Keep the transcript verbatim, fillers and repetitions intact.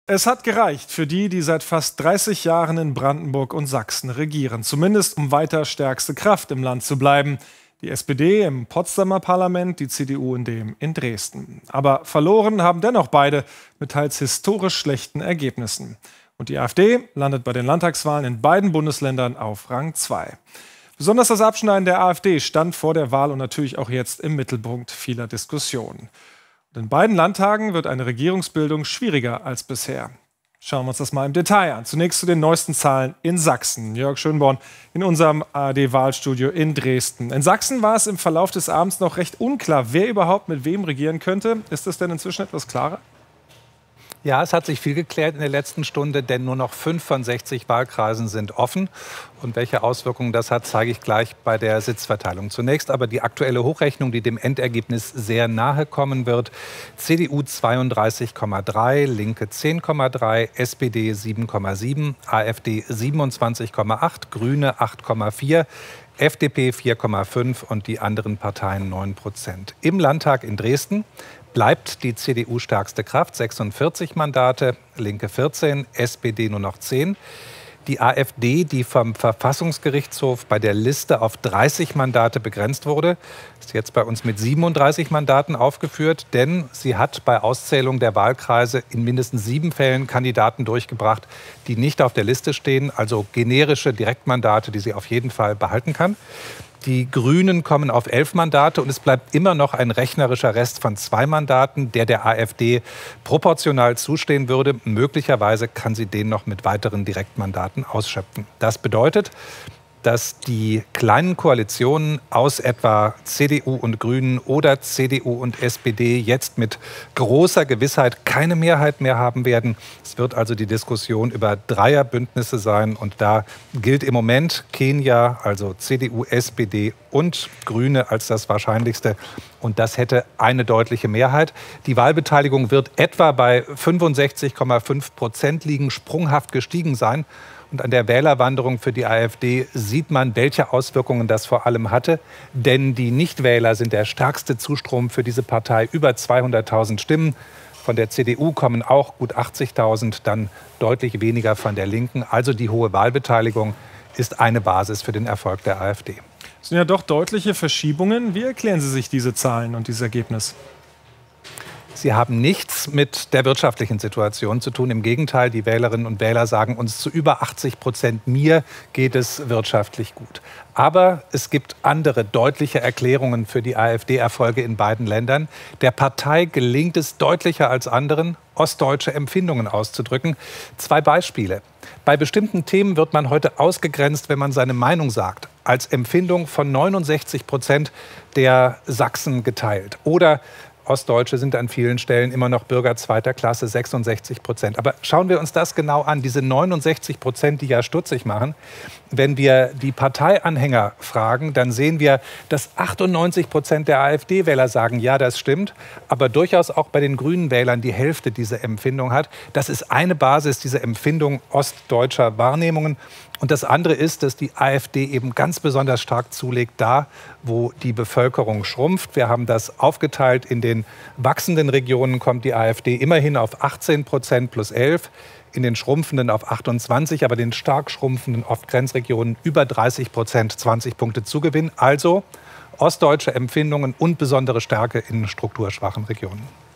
Es hat gereicht für die, die seit fast dreißig Jahren in Brandenburg und Sachsen regieren. Zumindest um weiter stärkste Kraft im Land zu bleiben. Die S P D im Potsdamer Parlament, die C D U in dem in Dresden. Aber verloren haben dennoch beide mit teils historisch schlechten Ergebnissen. Und die AfD landet bei den Landtagswahlen in beiden Bundesländern auf Rang zwei. Besonders das Abschneiden der AfD stand vor der Wahl und natürlich auch jetzt im Mittelpunkt vieler Diskussionen. Und in beiden Landtagen wird eine Regierungsbildung schwieriger als bisher. Schauen wir uns das mal im Detail an. Zunächst zu den neuesten Zahlen in Sachsen. Jörg Schönborn in unserem A R D-Wahlstudio in Dresden. In Sachsen war es im Verlauf des Abends noch recht unklar, wer überhaupt mit wem regieren könnte. Ist das denn inzwischen etwas klarer? Ja, es hat sich viel geklärt in der letzten Stunde, denn nur noch fünf von sechzig Wahlkreisen sind offen. Und welche Auswirkungen das hat, zeige ich gleich bei der Sitzverteilung. Zunächst aber die aktuelle Hochrechnung, die dem Endergebnis sehr nahe kommen wird. C D U zweiunddreißig Komma drei, Linke zehn Komma drei, S P D sieben Komma sieben, AfD siebenundzwanzig Komma acht, Grüne acht Komma vier, F D P vier Komma fünf und die anderen Parteien neun Prozent. Im Landtag in Dresden bleibt die C D U stärkste Kraft, sechsundvierzig Mandate, Linke vierzehn, S P D nur noch zehn. Die AfD, die vom Verfassungsgerichtshof bei der Liste auf dreißig Mandate begrenzt wurde, ist jetzt bei uns mit siebenunddreißig Mandaten aufgeführt, denn sie hat bei Auszählung der Wahlkreise in mindestens sieben Fällen Kandidaten durchgebracht, die nicht auf der Liste stehen, also generische Direktmandate, die sie auf jeden Fall behalten kann. Die Grünen kommen auf elf Mandate und es bleibt immer noch ein rechnerischer Rest von zwei Mandaten, der der AfD proportional zustehen würde. Möglicherweise kann sie den noch mit weiteren Direktmandaten ausschöpfen. Das bedeutet, dass die kleinen Koalitionen aus etwa C D U und Grünen oder C D U und S P D jetzt mit großer Gewissheit keine Mehrheit mehr haben werden. Es wird also die Diskussion über Dreierbündnisse sein. Und da gilt im Moment Kenia, also C D U, S P D und Grüne als das Wahrscheinlichste. Und das hätte eine deutliche Mehrheit. Die Wahlbeteiligung wird etwa bei fünfundsechzig Komma fünf Prozent liegen, sprunghaft gestiegen sein. Und an der Wählerwanderung für die AfD sieht man, welche Auswirkungen das vor allem hatte. Denn die Nichtwähler sind der stärkste Zustrom für diese Partei, über zweihunderttausend Stimmen. Von der C D U kommen auch gut achtzigtausend, dann deutlich weniger von der Linken. Also die hohe Wahlbeteiligung ist eine Basis für den Erfolg der AfD. Das sind ja doch deutliche Verschiebungen. Wie erklären Sie sich diese Zahlen und dieses Ergebnis? Sie haben nichts mit der wirtschaftlichen Situation zu tun. Im Gegenteil, die Wählerinnen und Wähler sagen uns zu über achtzig Prozent, mir geht es wirtschaftlich gut. Aber es gibt andere deutliche Erklärungen für die AfD-Erfolge in beiden Ländern. Der Partei gelingt es deutlicher als anderen, ostdeutsche Empfindungen auszudrücken. Zwei Beispiele. Bei bestimmten Themen wird man heute ausgegrenzt, wenn man seine Meinung sagt. Als Empfindung von neunundsechzig Prozent der Sachsen geteilt. Oder Ostdeutsche sind an vielen Stellen immer noch Bürger zweiter Klasse, sechsundsechzig Prozent. Aber schauen wir uns das genau an, diese neunundsechzig Prozent, die ja stutzig machen. Wenn wir die Parteianhänger fragen, dann sehen wir, dass achtundneunzig Prozent der AfD-Wähler sagen, ja, das stimmt, aber durchaus auch bei den grünen Wählern die Hälfte diese Empfindung hat. Das ist eine Basis, diese Empfindung ostdeutscher Wahrnehmungen. Und das andere ist, dass die AfD eben ganz besonders stark zulegt, da wo die Bevölkerung schrumpft. Wir haben das aufgeteilt. In den wachsenden Regionen kommt die AfD immerhin auf achtzehn Prozent plus elf, in den schrumpfenden auf achtundzwanzig, aber den stark schrumpfenden, oft Grenzregionen über dreißig Prozent, zwanzig Punkte Zugewinn. Also ostdeutsche Empfindungen und besondere Stärke in strukturschwachen Regionen.